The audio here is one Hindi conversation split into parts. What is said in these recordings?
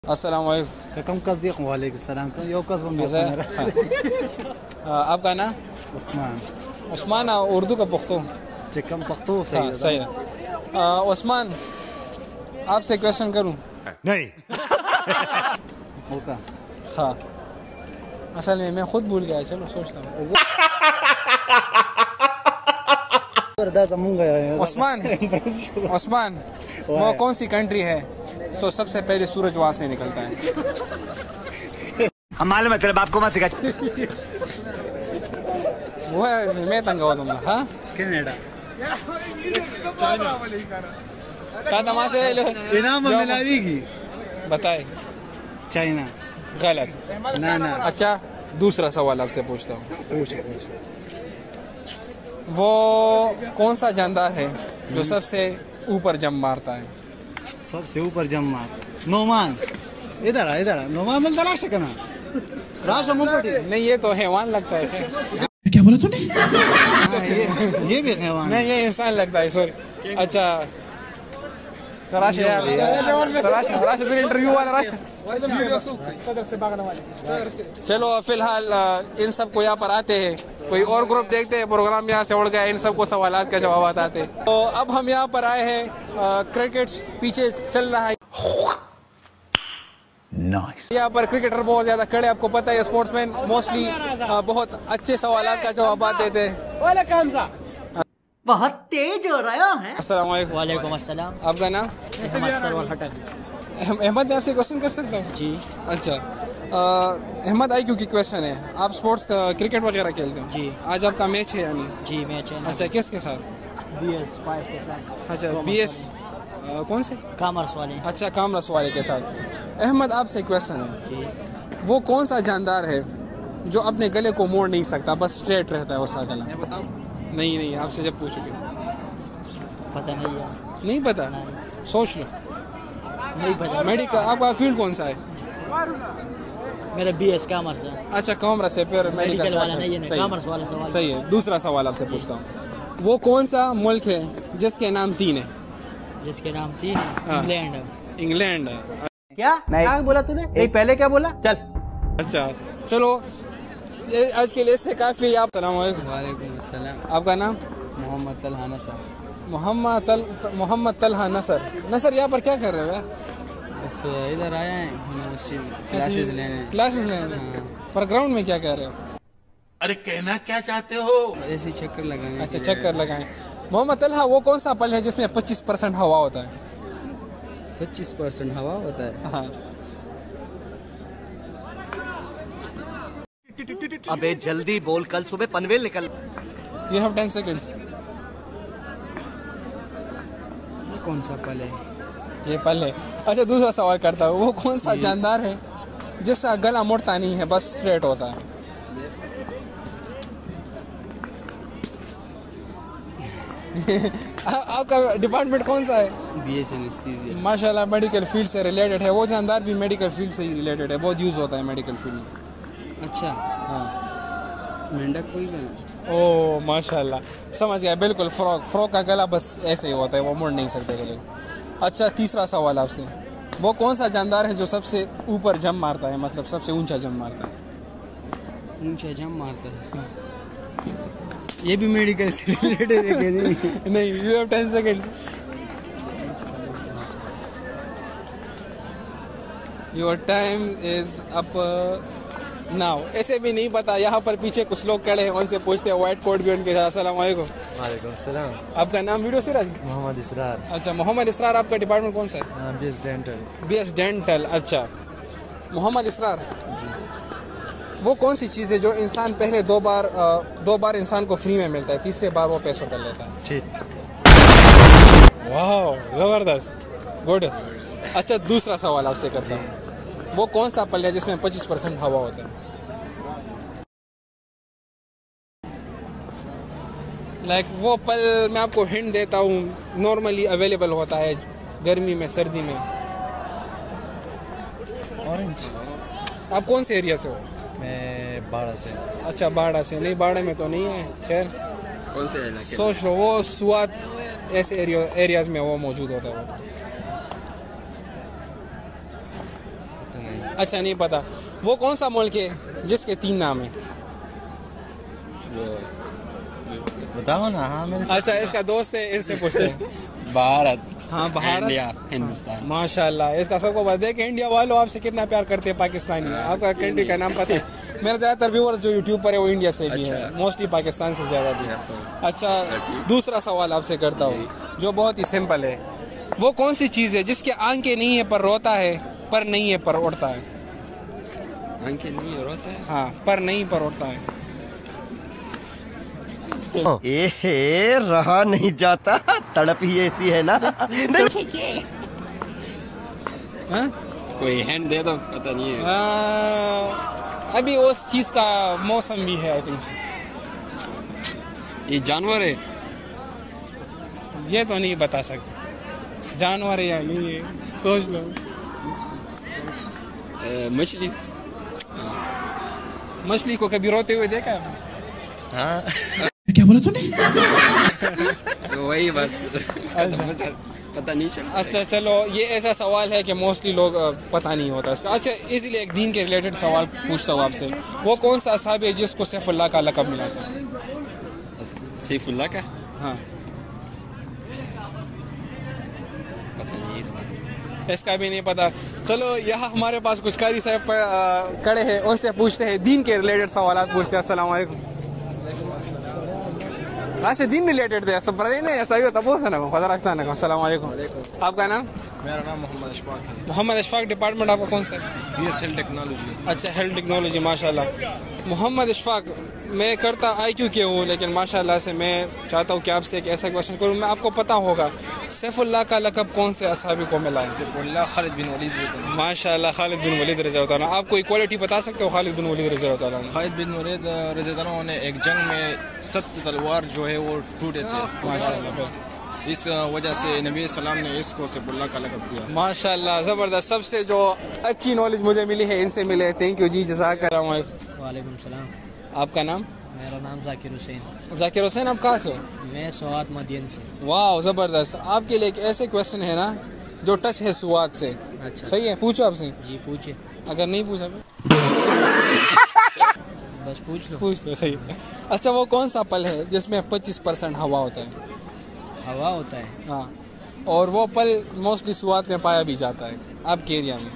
अस्सलाम वालेकुम। कम कज़ वालेकुम सलाम यो कज़ आपका नाम? उस्मान। उस्मान उर्दू का पुख्तो? चिकम पुख्तो हाँ सही है। उस्मान आपसे क्वेश्चन करूं? नहीं। होगा। हाँ असल में मैं खुद भूल गया, चलो सोचता हूँ। उस्मान उस्मान वो कौन सी कंट्री है तो सबसे पहले सूरज वहां से निकलता है? हमारे मतलब आपको मत सिखा। वो है मैं तंग हुआ तुमला। हाँ कनाडा। क्या तमाशा है? इनाम मिलावेगी। बताए। चाइना। गलत। ना ना। अच्छा दूसरा सवाल आपसे पूछता हूँ। पूछ। वो कौन सा जानदार है जो सबसे ऊपर जंप मारता है? सबसे ऊपर जम मार नोमान। इधर आ नोमान दल तलाश करना राशा मुंबई। नहीं ये तो हैवान लगता है। क्या बोला तूने? ये भी हैवान। नहीं ये इंसान लगता है, सॉरी। अच्छा तलाश यार, तलाश फिर इंटरव्यू वाला राश। चलो फिलहाल इन सब को यहाँ पर आते हैं, कोई और ग्रुप देखते हैं, प्रोग्राम यहाँ से उड़ गया, इन सबको सवालात के जवाब आते हैं। तो अब हम यहाँ पर आए हैं, क्रिकेट पीछे चल रहा है। Nice. यहाँ पर क्रिकेटर बहुत ज्यादा खड़े, आपको पता है स्पोर्ट्समैन मोस्टली बहुत अच्छे सवालात का जवाब देते हैं। बहुत तेज हो रहा है। अस्सलाम वालेकुम। वालेकुम अस्सलाम। आपका नाम? अहमद सरवर हटन। अहमद ने आपसे क्वेश्चन कर सकता हूँ? जी। अच्छा अहमद IQ की क्वेश्चन है, आप स्पोर्ट्स क्रिकेट वगैरह खेलते हो? जी। आज आपका मैच है यानी? जी मैच है। अच्छा किसके साथ? BS5 के साथ। अच्छा BS कौन से? कॉमर्स वाले। अच्छा कॉमर्स वाले के साथ। अहमद आपसे क्वेश्चन है, जी। वो कौन सा जानदार है जो अपने गले को मोड़ नहीं सकता, बस स्ट्रेट रहता है उसका गला? नहीं आपसे जब पूछोगे। पता नहीं यार। नहीं पता? सोच लो। नहीं पता। मेडिकल आपका फील्ड कौन सा है? मेरा BS कॉमर्स है। अच्छा कॉमर्स है, फिर मेडिकल वाला नहीं है, सही कॉमर्स वाला सवाल। सही है। दूसरा सवाल आपसे पूछता हूँ, वो कौन सा मुल्क है जिसके नाम 3 है? जिसके नाम 3 हाँ। इंग्लैंड। इंग्लैंड। क्या बोला तूने? नहीं पहले क्या बोला? चल। अच्छा चलो ये आज के लिए इससे काफी। आप वालेकुम सलाम। आपका नाम? मोहम्मद तलहा नसर। मोहम्मद तलहा नसर यहाँ पर क्या कर रहे हो यार? बस इधर आए हैं यूनिवर्सिटी में क्लासेस लेने। पर ग्राउंड में क्या कर रहे हो? अरे कहना क्या चाहते हो? ऐसे चक्कर लगाए। अच्छा चक्कर लगाएं। मोहम्मद तलहा वो कौन सा फल है जिसमें 25% हवा होता है? 25% हवा होता है। हाँ अबे जल्दी बोल, कल सुबह पनवेल निकल। You have 10 seconds। ये कौन सा फल है? ये पल है। अच्छा दूसरा सवाल करता हूँ, वो कौन सा जानदार है जिसका गला मुड़ता नहीं है, बस स्ट्रेट होता है? आपका डिपार्टमेंट कौन सा है? BS anaesthesia. माशाल्लाह मेडिकल फील्ड से रिलेटेड है, वो जानदार भी मेडिकल फील्ड से ही रिलेटेड है, बहुत यूज़ होता है मेडिकल फील्ड में। अच्छा हाँ मेंढक कोई का? ओ माशाल्लाह समझ गया, बिल्कुल फ्रॉक का गला बस ऐसे ही होता है, वो मुड़ नहीं सकते गले को। अच्छा तीसरा सवाल आपसे, वो कौन सा जानदार है जो सबसे ऊपर जंप मारता है, मतलब सबसे ऊंचा जंप मारता है? ऊंचा जंप मारता है। ये भी मेडिकल से रिलेटेड है कि नहीं? नहीं you have 10 seconds। Your time is up now. ऐसे भी नहीं पता, यहाँ पर पीछे कुछ लोग खड़े हैं, उनसे पूछते हैं, व्हाइट कोट भी उनके साथ। अस्सलाम वालेकुम। वालेकुम सलाम। आपका नाम? वीडियो सिराज। मोहम्मद इसरार। अच्छा मोहम्मद इसरार। आपका डिपार्टमेंट कौन सा है? BS dental. BS dental. अच्छा मोहम्मद इसरार जी, वो कौन सी चीज़ है जो इंसान पहले दो बार इंसान को फ्री में मिलता है, तीसरे बार वो पैसों कर लेता है? ठीक। वाह जबरदस्त, गुड। अच्छा दूसरा सवाल आपसे करता हूँ, वो कौन सा पल है जिसमें 25% हवा होता है? लाइक वो पल मैं आपको हिंट देता हूँ, नॉर्मली अवेलेबल होता है गर्मी में, सर्दी में। ऑरेंज। आप कौन से एरिया से हो? मैं बाड़ा से। अच्छा बाड़ा से। नहीं बाड़ा में तो नहीं है, खैर कौन से इलाके? सोच लो, वो सुआत ऐसे एरियाज में वो मौजूद होता है वो। अच्छा नहीं पता। वो कौन सा मुल्क है जिसके 3 नाम है? बताओ ना। हाँ मेरे साथ। अच्छा इसका दोस्त है, इससे पूछते हैं। भारत। हाँ भारत, इंडिया, हिंदुस्तान। माशाल्लाह इसका सबको बता दें कि इंडिया वालों आपसे कितना प्यार करते हैं पाकिस्तानी। आपका कंट्री का नाम पता है? मेरे ज़्यादातर व्यूअर्स जो यूट्यूब पर है वो इंडिया से भी है, मोस्टली पाकिस्तान से ज़्यादा भी। अच्छा दूसरा सवाल आपसे करता हूँ जो बहुत ही सिंपल है। वो कौन सी चीज़ है जिसके आंखें नहीं है पर रोता है, पर नहीं है पर उड़ता है? आंखें नहीं है रोता है। हाँ पर नहीं पर उड़ता है। एहे रहा नहीं जाता, तड़प ही ऐसी है ना। हाँ? कोई हैंड दे दो, पता नहीं है। अभी उस चीज़ का मौसम भी है आई थिंक। ये जानवर है? ये तो नहीं बता सकते जानवर है या नहीं है, सोच लो। मछली। मछली को कभी रोते हुए देखा है? हाँ क्या बोला तूने? तो वही बस इसका तो पता नहीं चला। अच्छा चलो ये ऐसा सवाल है कि मोस्टली लोग पता नहीं होता इसका। अच्छा इसलिए एक दीन के रिलेटेड सवाल पूछता हूँ आपसे। वो कौन सा असहाबी है जिसको सैफुल्लाह का लक़ब मिला था? सैफुल्लाह का हाँ पता नहीं इसका। इसका भी नहीं पता। चलो यहाँ हमारे पास कुछ कारी साहब खड़े हैं, उनसे पूछते हैं दीन के रिलेटेड सवाल पूछते हैं। अस्सलाम वालेकुम। अच्छा दिन रिलेटेड थे सब पता नहीं ऐसा भी होता पूछना ना खुदा रखता ना। अस्सलाम वालेकुम। आपका नाम? मेरा नाम मोहम्मद अशफाक है। मोहम्मद अशफाक। डिपार्टमेंट आपका कौन सा है? BS health technology. अच्छा हेल्थ टेक्नोलॉजी माशाल्लाह। मोहम्मद अशफाक मैं करता IQ के हूँ लेकिन माशाल्लाह से मैं चाहता हूँ कि आपसे एक ऐसा क्वेश्चन करूँ। मैं आपको पता होगा सैफुल्लाह का लक़ब कौन से असहाबी को मिला है? सैफुल्लाह खालिद बिन वलीद। माशाल्लाह खालिद बिन वलीद रज़ियल्लाहु अन्हु। आप कोई क्वालिटी बता सकते हो खालिद बिन वलीद रज़ियल्लाहु अन्हु? खालिद बिन वलीद रज़ियल्लाहु अन्हु ने एक जंग में 7 तलवार जो है वो टूटे थे माशाल्लाह। इस वजह से नबी सलाम ने इसको सैफुल्लाह का लक़ब दिया। माशाल्लाह ज़बरदस्त। सबसे जो अच्छी नॉलेज मुझे मिली है इनसे मिले। थैंक यू जी जज़ाकल्लाह। वालेकुम सलाम। आपका नाम? मेरा नाम जाकिर हुसैन। जाकिर हुसैन। आप कहाँ से हो? मैं सवात मदियन से। वाह ज़बरदस्त। आपके लिए एक ऐसे क्वेश्चन है ना जो टच है सुवाद से। अच्छा सही है पूछो आपसे। जी पूछे। अगर नहीं पूछा बस पूछ लो। पूछ लो। सही है। अच्छा वो कौन सा पल है जिसमें 25% हवा होता है? हवा होता है? हाँ और वो पल मोस्टली सुवात में पाया भी जाता है आपके एरिया में।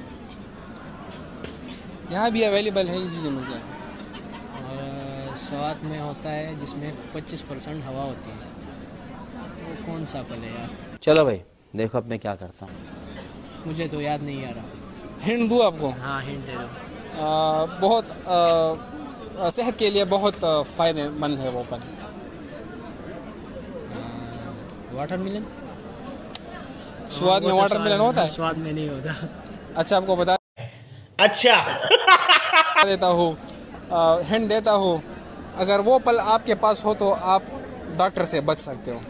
यहाँ भी अवेलेबल है, इजीली मिल जाए। और सवात में होता है जिसमें 25% हवा होती है। वो कौन सा पल है यार? चलो भाई देखो अब मैं क्या करता हूँ। मुझे तो याद नहीं आ रहा। हिंट दूँ आपको? हाँ हिंट दे दो। बहुत सेहत के लिए बहुत फ़ायदेमंद है वो पल। वाटरमेलन। स्वाद में वाटरमेलन होता है? स्वाद में नहीं होता। अच्छा आपको बता देता हूँ, हिंट देता हूँ। अगर वो पल आपके पास हो तो आप डॉक्टर से बच सकते हो।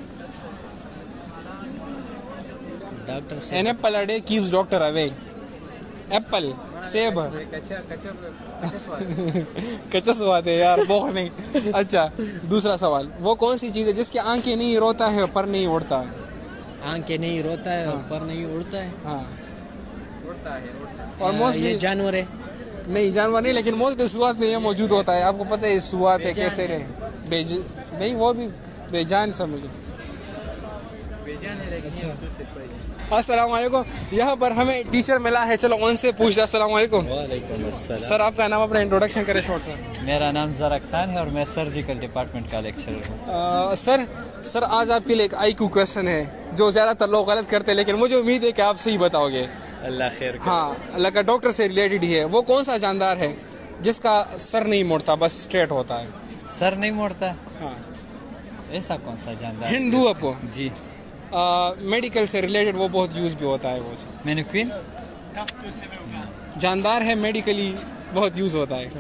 डॉक्टर से? An apple a day keeps doctor away. Apple सेब कच्चा स्वाद है यार बहुत नहीं। अच्छा दूसरा सवाल। वो कौन सी चीज़ है जिसकी आंखें नहीं रोता है पर नहीं उड़ता है? आंखें नहीं रोता है और पर नहीं उड़ता है? हाँ और मोस्टली ये जानवर है? नहीं जानवर नहीं लेकिन मोस्टली सुवाद में ये मौजूद होता है। आपको पता है सुवाद है कैसे रहे नहीं वो भी बेजान समझ। अच्छा अस्सलाम वालेकुम। यहाँ पर हमें टीचर मिला है, चलो उनसे पूछते। अस्सलाम वालेकुम। वालेकुम अस्सलाम। सर आपका नाम अपना इंट्रोडक्शन करें शॉर्ट सा। मेरा नाम ज़रा खान है और मैं सर्जिकल डिपार्टमेंट का लेक्चरर हूँ। सर आज आपके लिए एक IQ क्वेश्चन है जो ज़्यादातर लोग गलत करते हैं लेकिन मुझे उम्मीद है कि आप सही बताओगे। अल्लाह खैर। हाँ अल्लाह का डॉक्टर से रिलेटेड ही है। वो कौन सा जानदार है जिसका सर नहीं मुड़ता बस स्ट्रेट होता है? सर नहीं मोड़ता? हाँ ऐसा कौन सा जानदार? हिंट दूँ आपको? जी। मेडिकल से रिलेटेड वो बहुत यूज़ भी होता है वो मैनिक्विन। जानदार है, मेडिकली बहुत यूज़ होता है।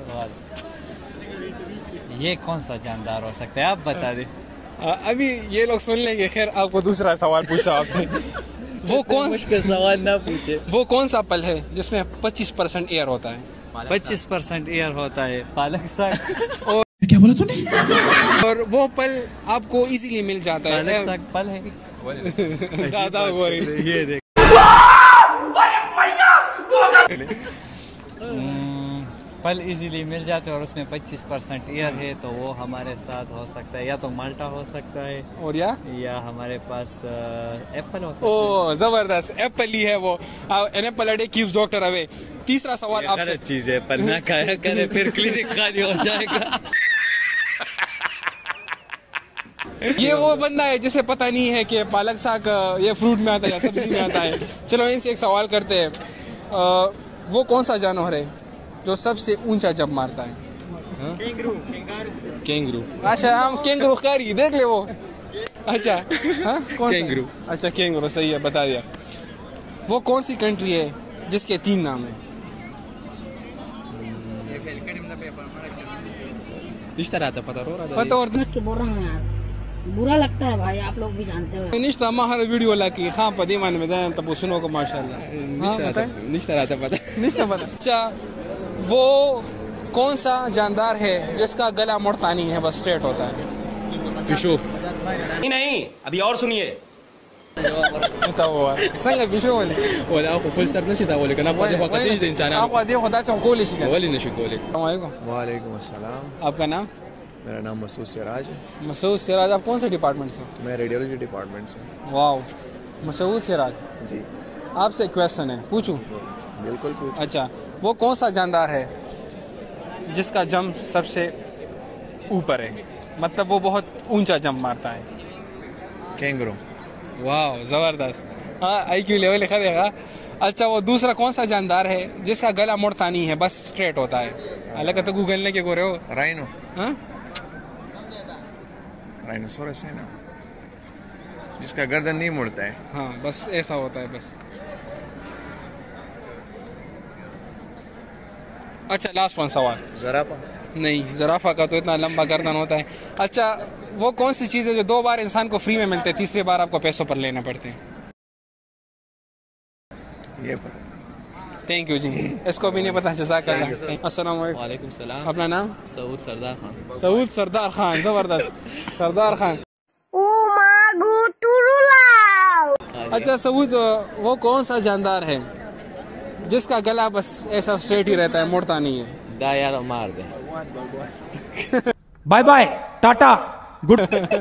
ये कौन सा जानदार हो सकता है आप बता दें। अभी ये लोग सुन लेंगे। खैर आपको दूसरा सवाल पूछा आपसे। वो कौन मुश्किल सवाल ना पूछे। वो कौन सा पल है जिसमें 25% एयर होता है? 25% एयर होता है? पालक साग। और क्या बोला तूने? और वो पल आपको इजीली मिल जाता है। पालक साग पल है। दादा ये देख। फल इजीली मिल जाते हैं और उसमें 25% एयर है, तो वो हमारे साथ हो सकता है, या तो माल्टा हो सकता है और या हमारे पास एप्पल हो सकता है। ओ जबरदस्त, एप्पल ही है वो। An apple a day keeps doctor away. तीसरा सवाल आपसे। चीज है, एप्पल ना खाया करे फिर क्लिनिक खाली हो जाएगा। ये वो बंदा है जिसे पता नहीं है कि पालक साग ये फ्रूट में आता है या सब्जी में आता है। चलो इनसे एक सवाल करते हैं, वो कौन सा जानवर है जो सबसे ऊंचा जंप मारता है? कैंगरू। अच्छा हम कैंगरू कारी देख ले वो। अच्छा हाँ कौन कैंगरू। अच्छा कैंगरू सही है, बता दिया। वो कौन सी कंट्री है जिसके 3 नाम है? पता और बोल रहा हूँ यार, बुरा लगता है भाई, आप लोग भी जानते हो। निश्ता हर वीडियो लाकी खां पदी मान में जान तब सुनो को माशाल्लाह। निश्ता रहता पता। निश्ता पता। अच्छा वो कौन सा जानदार है जिसका गला मुड़ता नहीं है, बस स्ट्रेट होता है? पिशो। नहीं, अभी और सुनिए। संग पिशो बोले ولا اخو فول سر نشيط اقول لك انا فاضي فقط ايش انسان आपको दे खुदा से कोली शिकन ولا نشيط قولي। अस्सलाम वालेकुम। वालेकुम अस्सलाम। आपका नाम? मेरा नाम मसूद सिराज है। मसूद सिराज। आप कौन से डिपार्टमेंट से? मैं रेडियोलॉजी डिपार्टमेंट से। वाओ मसूद सिराज जी। आपसे क्वेश्चन है, पूछूं? बिल्कुल पूछ। अच्छा वो कौन सा जानदार है जिसका जंप सबसे ऊपर है, मतलब वो बहुत ऊंचा जंप मारता है? कैंगरू। वाह जबरदस्त, हाँ IQ लेवल खरेगा। अच्छा वो दूसरा कौन सा जानदार है जिसका गला मुड़ता नहीं है, बस स्ट्रेट होता है? अलग तो गूगल ने के गोरे हो। राइनो। हाँ राइनोसोरस है ना, जिसका गर्दन नहीं मुड़ता है। हाँ बस ऐसा होता है बस। अच्छा लास्ट वन सवाल। ज़राफ़ा। नहीं, ज़राफ़ा का तो इतना लंबा गर्दन होता है। अच्छा, वो कौन सी चीज़ है जो 2 बार इंसान को फ्री में मिलते हैं, तीसरी बार आपको पैसों पर लेने पड़ते हैं? ये पता। थैंक यू जी, इसको भी नहीं पता। जज़ाकल्लाह। अस्सलाम वालेकुम सलाम। अपना नाम? सऊद सरदार खान। सऊद सरदार खान, ज़बरदस्त। सरदार खान। अच्छा सऊद, वो कौन सा जानदार है जिसका गला बस ऐसा स्ट्रेट ही रहता है, मुड़ता नहीं है? दायर मार दे। Bye bye tata good.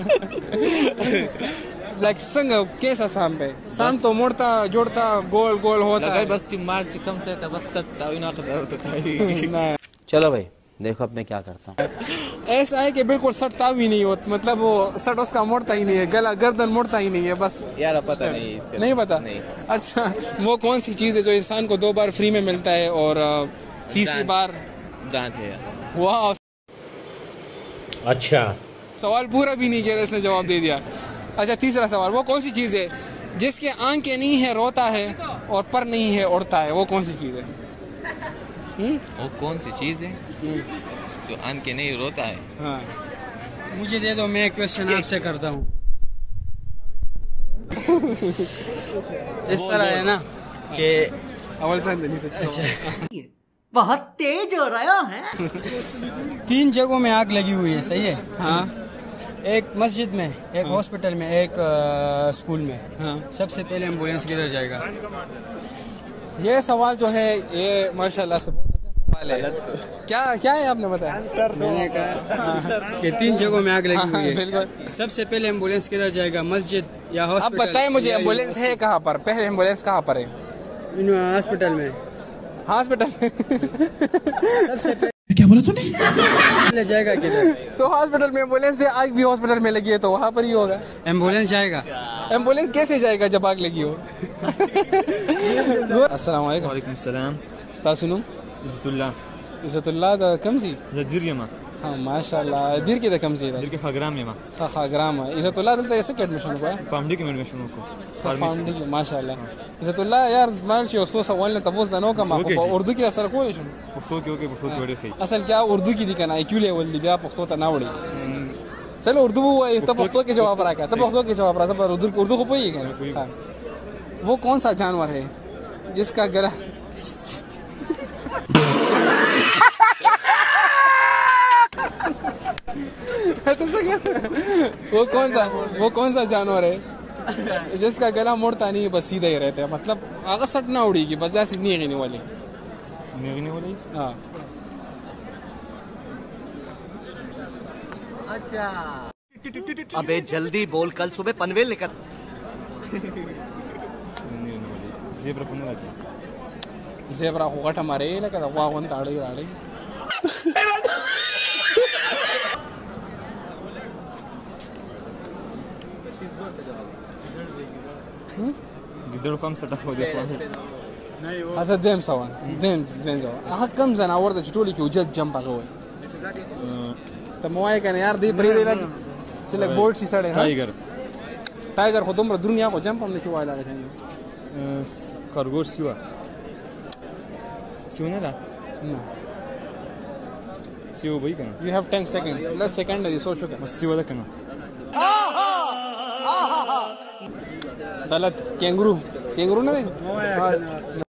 Like संग कैसा शाम पे शाम तो मुड़ता जोड़ता गोल गोल होता है बस की मार चिकम से बस सट्टा ना करता। चलो भाई देखो अब मैं क्या करता हूँ। ऐसा है कि बिल्कुल सटता भी नहीं होता, मतलब वो सट उसका मुड़ता ही नहीं है, गला गर्दन मुड़ता ही नहीं है बस। यार पता नहीं इसके नहीं पता नहीं। अच्छा, वो कौन सी चीज़ है जो इंसान को 2 बार फ्री में मिलता है और तीसरी बार दांत है? वाह, अच्छा सवाल पूरा भी नहीं किया, इसने जवाब दे दिया। अच्छा तीसरा सवाल, वो कौन सी चीज़ है जिसके आंखें नहीं है रोता है और पर नहीं है उड़ता है? वो कौन सी चीज़ है? वो कौन सी चीज़ है जो आंखें नहीं रोता है? हाँ, मुझे दे दो, मैं क्वेश्चन आपसे करता हूँ। इस तरह है ना कि अवल से बहुत तेज हो रहा है। 3 जगहों में आग लगी हुई है, सही है? हाँ। एक मस्जिद में, एक हॉस्पिटल में, एक स्कूल में। हाँ। सबसे पहले एम्बुलेंस किधर जाएगा? ये सवाल जो है ये माशाल्लाह से बहुत अच्छा सवाल है। क्या है आपने बताया? मैंने कहा कि 3 जगहों में आग लगी हुई है। बिल्कुल। सबसे पहले एम्बुलेंस किधर जाएगा, मस्जिद या हॉस्पिटल? अब बताएं मुझे, एम्बुलेंस है कहाँ पर? पहले एम्बुलेंस कहाँ पर है? हॉस्पिटल में। हॉस्पिटल सबसे क्या बोला तूने? पहले जाएगा किधर? तो हॉस्पिटल में एम्बुलेंस है, आग भी हॉस्पिटल में लगी है तो वहाँ पर ही होगा। एम्बुलेंस जाएगा? एम्बुलेंस कैसे जाएगा जब आग लगी हो? अस्सलाम वालेकुम। वालेकुम सलाम। उस्ताद सुनो, इज़्ज़तुल्लाह दा कम सी Diriyama. हाँ माशाल्लाह, दीर की दा कम सी Dirke Hagrama. खाग्राम इज़्ज़तुल्लाह दलता ऐसे एडमिशन हुआ है? Pamdi के एडमिशन को। फार्मेसी माशाल्लाह। इज़्ज़तुल्लाह यार माल शो सो सवाल तबोस दा नो का मा उर्दू की असर कोई शो पुख्तो के ओके पुख्तो के थे। असल क्या उर्दू की दी करना IQ लेवल दी बिया पुख्तो ता ना उड़ी। चलो उर्दू वो तब पुख्तो के जवाब रहा क्या? तब पुख्तो के जवाब रहा, सब उर्दू को पोई है। वो कौन सा जानवर है जिसका गला वो कौन सा जानवर है जिसका गला मुड़ता नहीं, बस सीधा ही रहता है, मतलब आगे सट ना उड़ेगी, बस ऐसी नहीं वाली। मेरी नहीं बोली हाँ अच्छा अबे जल्दी बोल, कल सुबह पनवेल निकल। ज़ेब्रा पन्ना लाजी zebra ko gata mare la kada wa gon taड़ी राड़ी गिद्धड़ कम सेटअप हो गया هذا ديم سوا ديم سوا كم زنا ورده جتولي كي وجد جنب قوي طب موای کنه یار دی بری لګ چې لګ بورډ شي سړی ټایګر خو دومره دنیا کو جمپ هم نشي وای لاګ څنګه خرگوش سیوا سیونه لا نه سیو وای کنه you have 10 seconds لس سکند دی سوچو کنه سیوا ده کنه غلط کینګرو نه دی